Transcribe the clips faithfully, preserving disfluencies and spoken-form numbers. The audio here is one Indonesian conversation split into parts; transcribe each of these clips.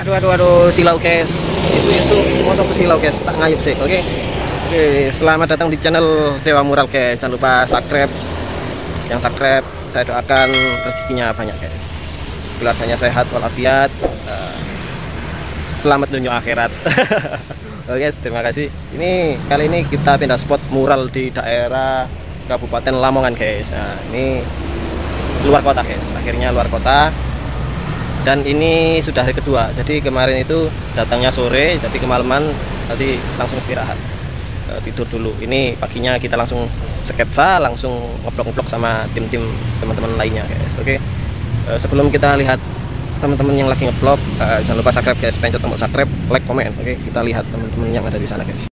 Aduh aduh aduh silau guys. Isu-isu motor silau guys. Tak ngayup sih. Oke. Oke, selamat datang di channel Dewa Mural guys. Jangan lupa subscribe. Yang subscribe saya doakan rezekinya banyak guys. Keluarganya sehat walafiat. Uh, selamat dunia akhirat. Oke guys, terima kasih. Ini kali ini kita pindah spot mural di daerah Kabupaten Lamongan guys. Nah, ini luar kota guys. Akhirnya luar kota. Dan ini sudah hari kedua. Jadi kemarin itu datangnya sore, jadi kemalaman tadi langsung istirahat, e, tidur dulu. Ini paginya kita langsung sketsa, langsung ngobrol-ngobrol sama tim-tim teman-teman lainnya guys. Oke. E, sebelum kita lihat teman-teman yang lagi nge-vlog, e, jangan lupa subscribe guys, pencet tombol subscribe, like, komen. Oke, kita lihat teman-teman yang ada di sana guys.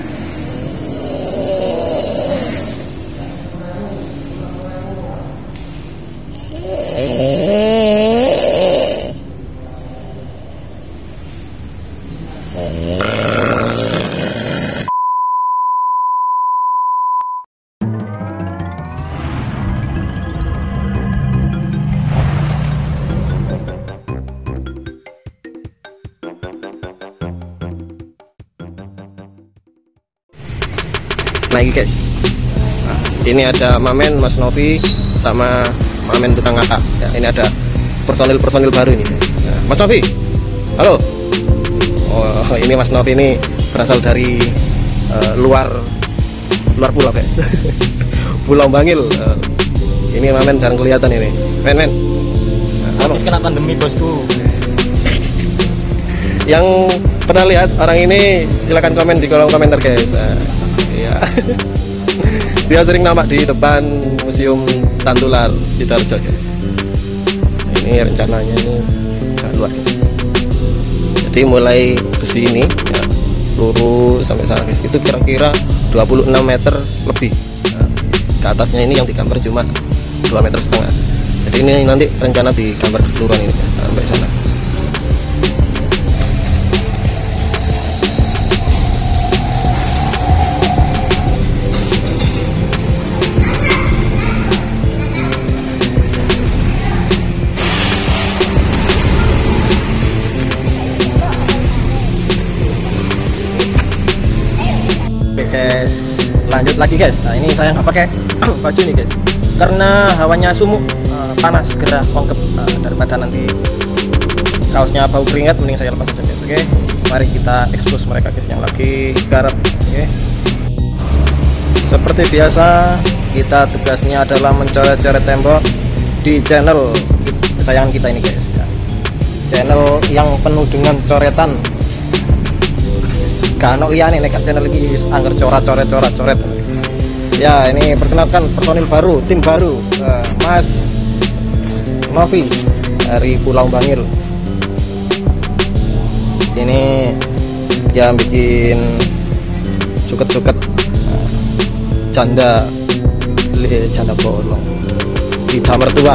Lagi guys, nah, ini ada Mamen, Mas Novi, sama Mamen tukang ngakak ya, ini ada personil-personil baru ini guys. Nah, Mas Novi, halo. Oh, ini Mas Novi ini berasal dari uh, luar luar pulau guys. Pulau Bangil. Uh, ini Mamen jarang kelihatan ini. Men men. Nah, habis kena pandemi bosku. Yang pernah lihat orang ini silakan komen di kolom komentar guys. Nah, iya. Dia sering nampak di depan Museum Tantular Sidoarjo guys. Ini rencananya ini sangat luas guys. Jadi mulai besi ini ya, lurus sampai sana guys. Itu kira-kira dua puluh enam meter lebih. Nah, ke atasnya ini yang digambar cuma dua meter setengah. Jadi ini nanti rencana digambar keseluruhan ini guys, sampai sana guys. Guys, lanjut lagi guys. Nah, ini saya nggak pakai baju nih guys, karena hawanya sumuk, uh, panas, gerah, ongkep. Uh, daripada nanti kaosnya bau keringat, mending saya lepas aja guys. Oke, mari kita expose mereka guys yang lagi garap. Oke, seperti biasa kita tugasnya adalah mencoret-coret tembok di channel kesayangan kita ini guys ya. Channel yang penuh dengan coretan. Kano liane nekat channel ini angker coret-coret coret-coret. Ya, ini perkenalkan personil baru, tim baru, uh, Mas Novi dari Pulau Bangil. Ini dia bikin suket-suket uh, janda janda bolong lidah mertua.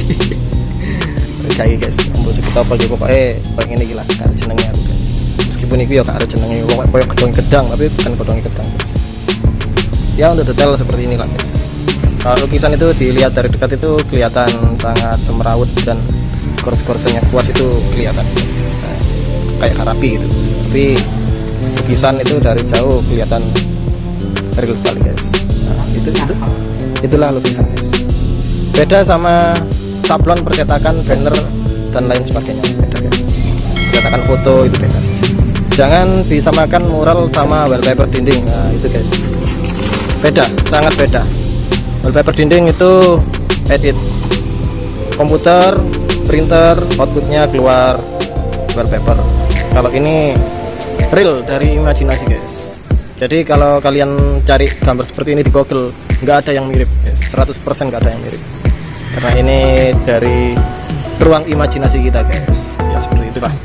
Kayak guys, mbok kita apa gitu pokoknya pengen ini gila karo jenenge aku guys. Meskipun itu ya karo jenenge wong koyo kodong gedang, tapi bukan kodong gedang guys. Ya untuk detail seperti inilah guys. Kalau lukisan itu dilihat dari dekat itu kelihatan sangat semrawut dan gores-goresnya kuas itu kelihatan guys. Nah, kayak karapi gitu. Tapi lukisan itu dari jauh kelihatan real sekali guys. Nah, itu itu itulah lukisan guys. Beda sama sablon percetakan, banner dan lain sebagainya, beda guys. Percetakan foto itu beda. Jangan disamakan mural sama wallpaper dinding. Nah, itu guys. Beda, sangat beda. Wallpaper dinding itu edit komputer, printer, outputnya keluar wallpaper. Kalau ini real dari imajinasi guys. Jadi kalau kalian cari gambar seperti ini di Google, nggak ada yang mirip guys. seratus persen nggak ada yang mirip. Karena ini dari ruang imajinasi kita guys. Ya seperti itu lah.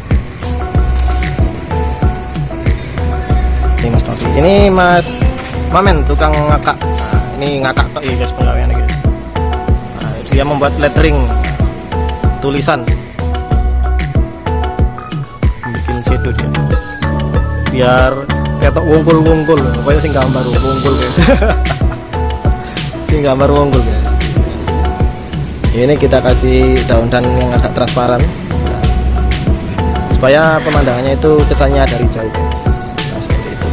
Ini Mas Novi. Ini Mas Mamen tukang ngakak. Nah, ini ngakak kok guys penggaweannya guys. Nah, dia membuat lettering tulisan. Bikin shadow dia guys. Biar ketok wungkul-wungkul. Pokoknya sing gambar wungkul guys. Sing gambar wungkul guys. Ini kita kasih daun-daun yang agak transparan. Nah, supaya pemandangannya itu kesannya dari jauh guys. Nah seperti itu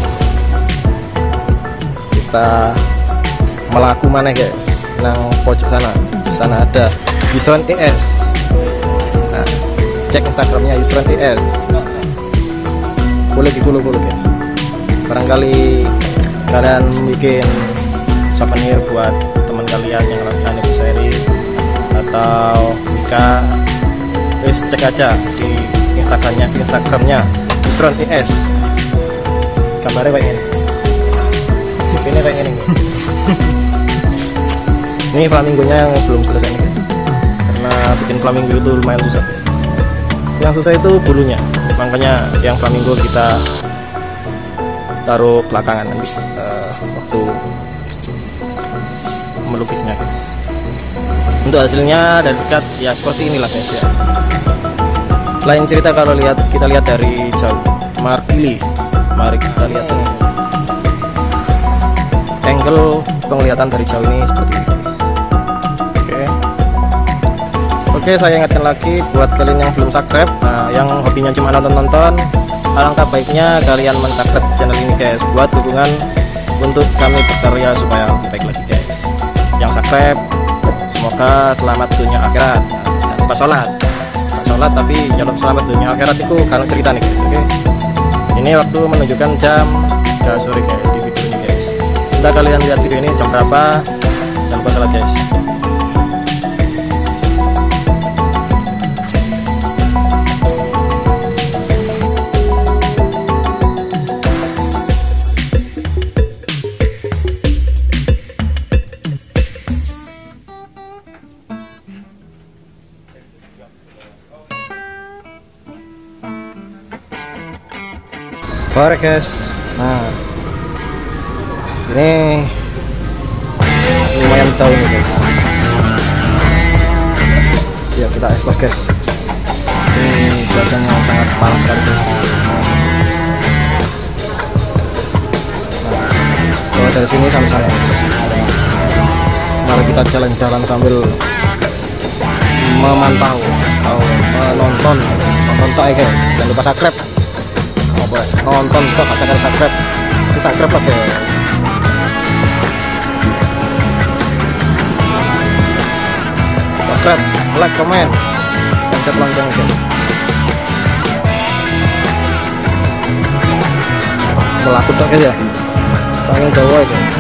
kita melaku mana guys, nang pojok sana sana ada Yusron T S. Nah cek Instagramnya Yusron T S, boleh di follow follow guys. Barangkali kalian bikin souvenir buat teman kalian yang lagi anniversary atau nikah, wis cek aja di Instagramnya Instagramnya Yusron T S. Gambarnya kayak ini, ini kayak ini. Ini flamingonya yang belum selesai nih guys, karena bikin flamingo itu lumayan susah. Yang susah itu bulunya, makanya yang flamingo kita taruh belakangan nanti uh, waktu melukisnya guys. Untuk hasilnya dari dekat ya seperti inilah guys ya. Lain cerita kalau lihat kita lihat dari jauh. Mari mari kita lihat ini. Angle penglihatan dari jauh ini seperti ini guys. Oke. Oke, saya ingatkan lagi buat kalian yang belum subscribe, nah yang hobinya cuma nonton-nonton, alangkah baiknya kalian men-subscribe channel ini guys, buat dukungan untuk kami berkarya supaya lebih baik lagi guys. Yang subscribe semoga selamat dunia akhirat. Nah, jangan lupa sholat sholat tapi jangan selamat dunia akhirat itu kalau cerita nih guys. Oke, ini waktu menunjukkan jam ya sore guys di video ini guys. Entah kalian lihat video ini jam berapa, jangan lupa sholat guys. Oke guys, nah ini lumayan jauh nih guys. Ya kita ekspos guys. Ini cuacanya sangat panas sekali guys. Nah, kalau dari sini sampai sana guys. Mari kita jalan-jalan sambil memantau atau menonton nonton tak ya guys. Jangan lupa subscribe. Nonton kok gak sakit subscribe, itu subscribe lah guys. Subscribe, like, komen, pencet lonceng guys. Melaku dong guys ya, saking jauh ya guys.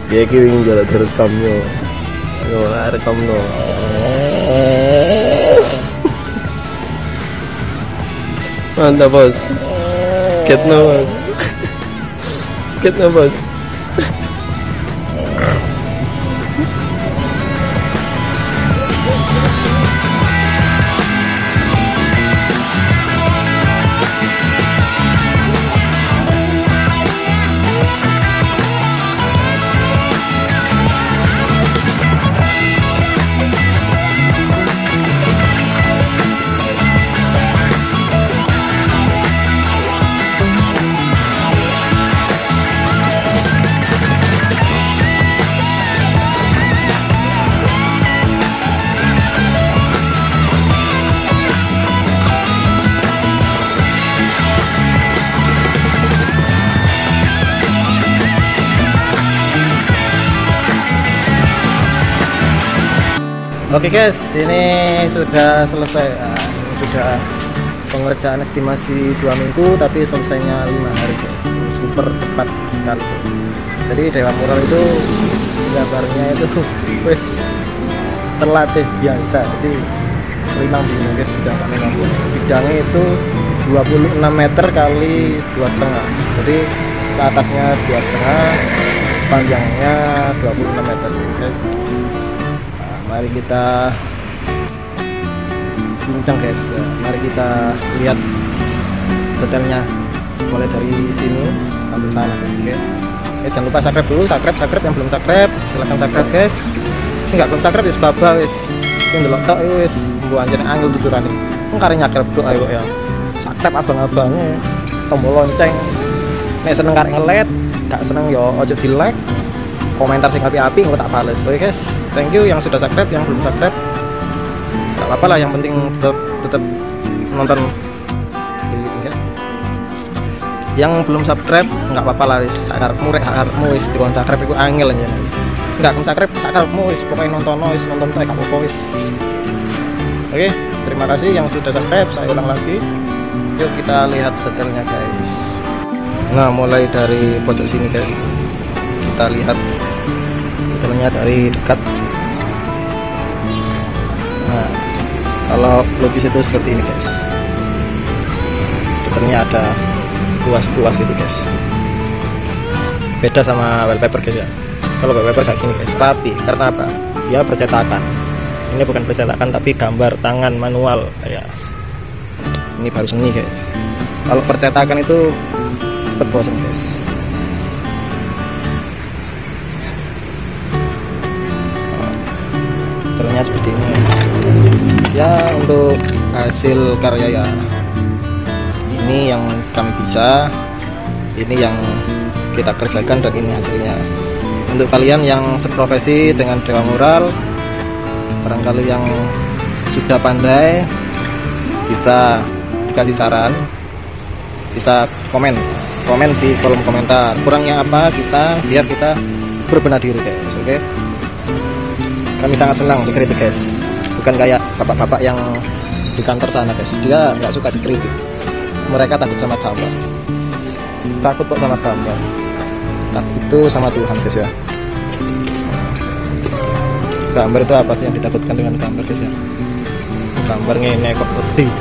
Ya iki wingi njaluk direkam yo. Yo rekam no. Mantap bos. Get no bos. Get no bos. Oke guys, ini sudah selesai. Nah, ini sudah pengerjaan estimasi dua minggu, tapi selesainya lima hari guys. Super cepat sekali guys. Jadi Dewa Mural itu gambarnya itu wis terlatih biasa. Jadi limang bidang guys, bidang sampai ngambung. Bidangnya itu dua puluh enam meter kali dua setengah. Jadi ke atasnya dua setengah, panjangnya dua puluh enam meter guys. Mari kita bincang guys, mari kita lihat detailnya mulai dari sini sampai sana guys. Oke, eh, jangan lupa subscribe dulu, subscribe, subscribe yang belum subscribe silahkan subscribe guys. Sing nggak belum subscribe wis baba wis, sing delok tok wis mbok anjene angel tuturane. Wong kare nyakrep tok ayo ya. Subscribe abang-abang, tombol lonceng. Nek seneng karek ngelet, gak seneng yo aja di-like. Komentar sing api-api engko tak bales. Oke guys, thank you yang sudah subscribe, yang belum subscribe gak apa-apa lah, yang penting tetap, tetap nonton. Yang belum subscribe nggak apa-apa lah, wis sakarepmu rek sakarepmu wis dikon subscribe iku angel aja wis. Enggak kon subscribe sakarepmu wis pokoke nonton wis nonton tak gak apa-apa wis. Oke, terima kasih yang sudah subscribe. Saya ulang lagi. Yuk kita lihat detailnya guys. Nah, mulai dari pojok sini guys. Kita lihat detailnya dari dekat. Nah, kalau lukis itu seperti ini guys. Detailnya ada kuas-kuas gitu guys. Beda sama wallpaper guys ya. Kalau wallpaper kayak gini guys, rapi. Karena apa? Dia percetakan. Ini bukan percetakan tapi gambar tangan manual kayak. Ini baru seni guys. Kalau percetakan itu cepet bosan guys. Detailnya seperti ini. Ya untuk hasil karya ya ini yang kami bisa, ini yang kita kerjakan dan ini hasilnya. Untuk kalian yang seprofesi dengan Dewa Mural, barangkali yang sudah pandai, bisa dikasih saran, bisa komen komen di kolom komentar kurangnya apa, kita biar kita berbenah diri guys. Oke, kami sangat senang dikritik guys, bukan kayak bapak-bapak yang di kantor sana guys, dia nggak suka dikritik. Mereka takut sama gambar, takut kok sama gambar, takut itu sama Tuhan guys ya. Gambar itu apa sih yang ditakutkan dengan gambar guys ya? Gambar ngene kok putih.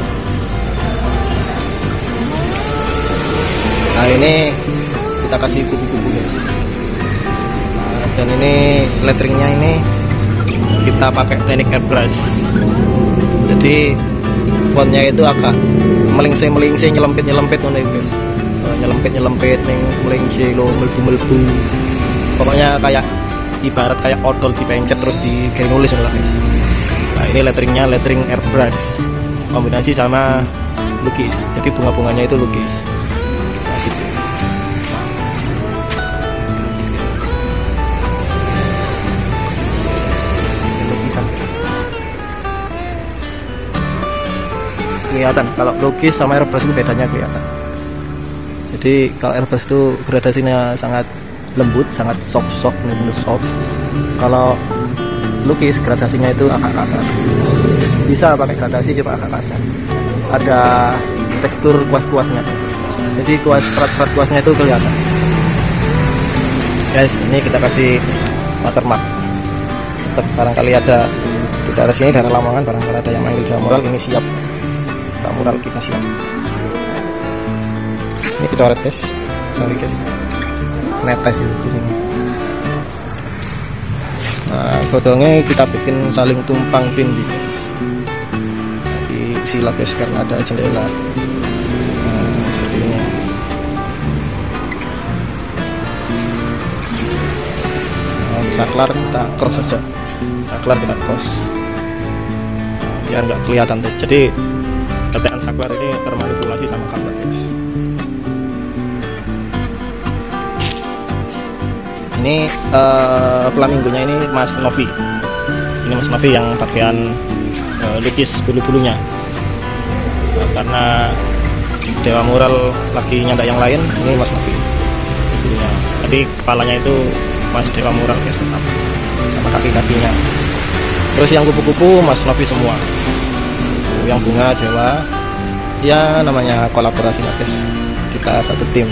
Nah ini kita kasih kubu-kubu guys. Nah, dan ini letteringnya ini kita pakai teknik airbrush. Jadi fontnya itu agak melingsing melingsing nyelempit nyelempit nih guys, nyelempit nyelempit nih melingsing lo melbu melbu. Pokoknya kayak ibarat kayak odol dipencet terus di kayak nulis lah guys. Nah ini letteringnya lettering airbrush kombinasi sama lukis. Jadi bunga-bunganya itu lukis. Asik. Lukisan guys. Kelihatan kalau lukis sama airbrush itu bedanya kelihatan. Jadi kalau airbrush itu gradasinya sangat lembut, sangat soft soft benar-benar soft. Kalau lukis gradasinya itu agak kasar. Bisa pakai gradasi coba agak kasar. Ada tekstur kuas-kuasnya guys. Jadi kuas serat-serat kuasnya itu kelihatan. Guys, ini kita kasih watermark. Tetap barangkali ada di daerah sini, daerah Lamongan, barangkali ada yang manggil dewa mural, ini siap. Dewa mural kita siap. Ini kecoret guys, sorry guys, netes itu ini. Nah, godongnya kita bikin saling tumpang tindih guys. Jadi sila guys, karena ada jendela. Nah, seperti ini. Nah, saklar kita cross saja, saklar kita cross biar nggak kelihatan tuh. Jadi tetean saklar ini termanipulasi sama kamera guys. Ini uh, flamingonya ini Mas Novi. Ini Mas Novi yang bagian uh, lukis bulu-bulunya. Nah, karena dewa mural lagi nyandak yang lain, ini Mas Novi bulunya. Tadi kepalanya itu Mas dewa mural guys, tetap sama kaki-kakinya. Terus yang kupu-kupu Mas Novi semua. Yang bunga dewa, ya namanya kolaborasi lah guys. Kita satu tim.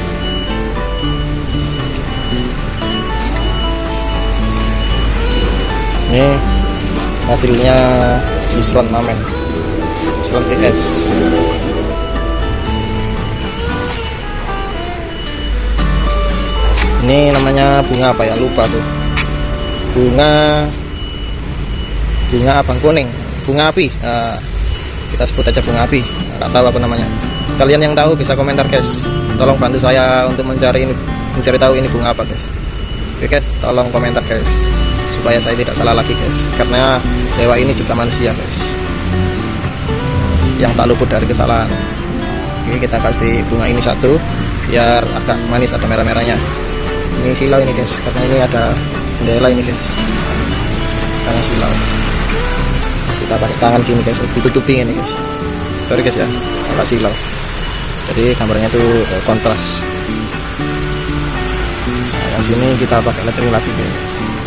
Ini hasilnya Yusron Mamen, Yusron P S. Ini namanya bunga apa ya, lupa tuh. Bunga bunga abang kuning, bunga api. Nah, kita sebut aja bunga api. Nggak tahu apa namanya. Kalian yang tahu bisa komentar guys. Tolong bantu saya untuk mencari ini, mencari tahu ini bunga apa guys. Oke guys, tolong komentar guys, supaya saya tidak salah lagi guys, karena dewa ini juga manusia guys, yang tak luput dari kesalahan. Oke, kita kasih bunga ini satu biar agak manis, ada merah-merahnya. Ini silau ini guys, karena ini ada jendela ini guys, karena silau. Kita pakai tangan gini guys, ditutupi ini guys. Sorry guys ya, agak silau. Jadi gambarnya tuh kontras. Nah, yang sini kita pakai lettering lagi guys.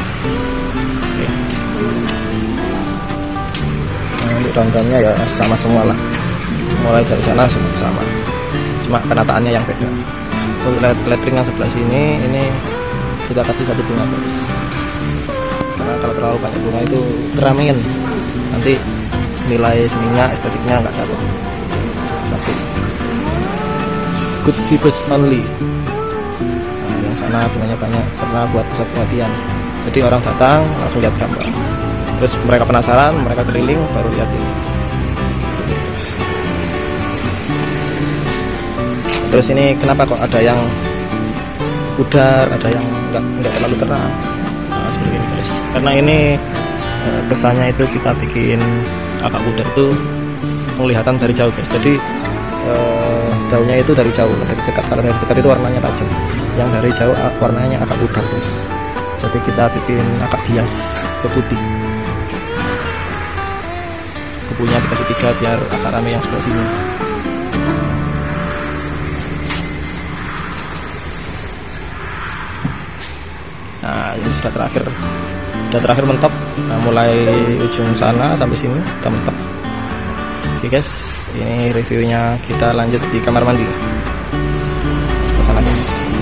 Untuk daun-daunnya ya sama semua lah, mulai dari sana semua sama, cuma penataannya yang beda. Untuk lettering yang sebelah sini ini kita kasih satu bunga guys, karena kalau terlalu banyak bunga itu keramin, nanti nilai seninya, estetiknya nggak dapat. Satu good vibes only. Nah, yang sana bunganya banyak karena buat pusat perhatian, jadi orang datang langsung lihat gambar. Terus mereka penasaran, mereka keliling baru lihat ini. Terus ini kenapa kok ada yang pudar, ada yang enggak enggak terlalu terang. Nah, seperti ini guys. Karena ini eh, kesannya itu kita bikin agak pudar itu penglihatan dari jauh guys. Jadi eh, jauhnya itu dari jauh, dari dekat. Kalau dari dekat itu warnanya tajam. Yang dari jauh warnanya agak pudar guys. Jadi kita bikin agak bias ke putih. Kupunya dikasih tiga biar agak rame yang sebelah sini. Nah, ini sudah terakhir, sudah terakhir mentok. Nah, mulai ujung sana sampai sini kita mentok. Oke guys, ini reviewnya, kita lanjut di kamar mandi. Sebelah sana guys.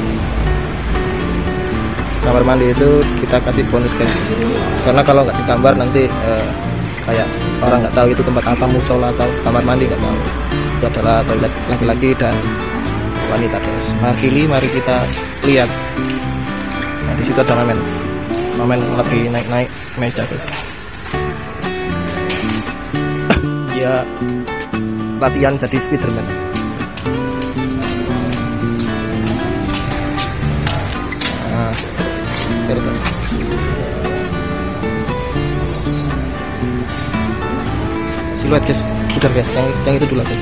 Kamar mandi itu kita kasih bonus guys, karena kalau nggak digambar nanti eh, kayak orang nggak tahu itu tempat apa, musola atau kamar mandi, nggak tahu. Itu adalah toilet laki-laki dan wanita guys. Mari mari kita lihat. Nah, di situ ada Mamen. Mamen lagi naik-naik meja guys. Dia latihan jadi Spiderman. Nah, siluet guys, udah guys, yang, yang itu dulu guys.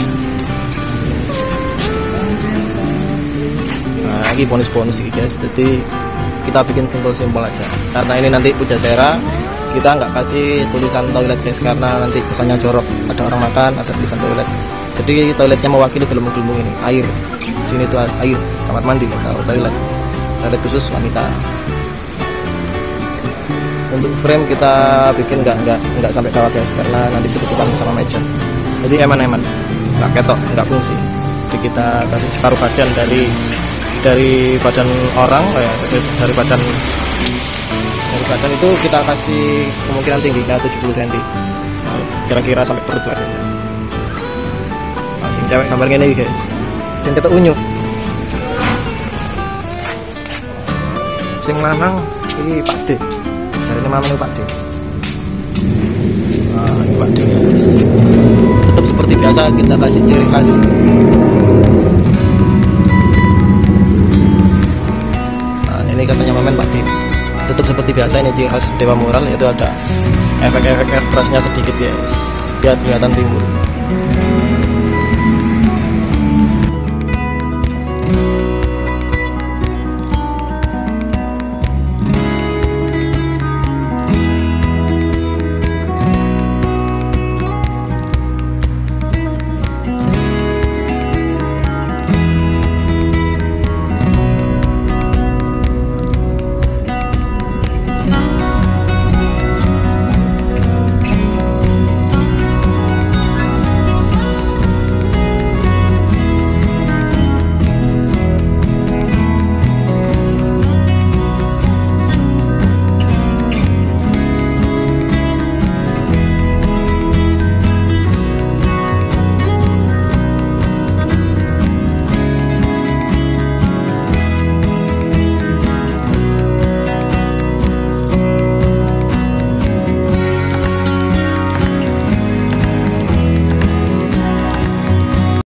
Nah, lagi bonus-bonus guys, jadi kita bikin simpel-simpel aja, karena ini nanti puja sera, kita nggak kasih tulisan toilet guys, karena nanti kesannya jorok. Ada orang makan, ada tulisan toilet, jadi toiletnya mewakili gelembung-gelembung ini, air. Sini tuh air, kamar mandi atau toilet, toilet khusus wanita. Untuk frame kita bikin nggak nggak nggak sampai kawat guys, karena nanti ketutupan sama meja. Jadi eman-eman, nggak ketok, nggak fungsi. Jadi kita kasih separuh bagian dari dari badan orang, oh ya, dari, dari badan dari badan itu kita kasih kemungkinan tingginya tujuh puluh sentimeter, kira-kira sampai perut lah. Nah, sing cewek gambar gini guys, dan kita unyu. Sing lanang ini Pak D, caranya mana nih Pak D? Nah, ini Pak D. Tetap seperti biasa kita kasih ciri khas. Nah, ini katanya Mamen Pak D. Tetap seperti biasa, ini ciri khas Dewa Mural, yaitu ada efek-efek airbrusnya sedikit ya, biar kelihatan timbul.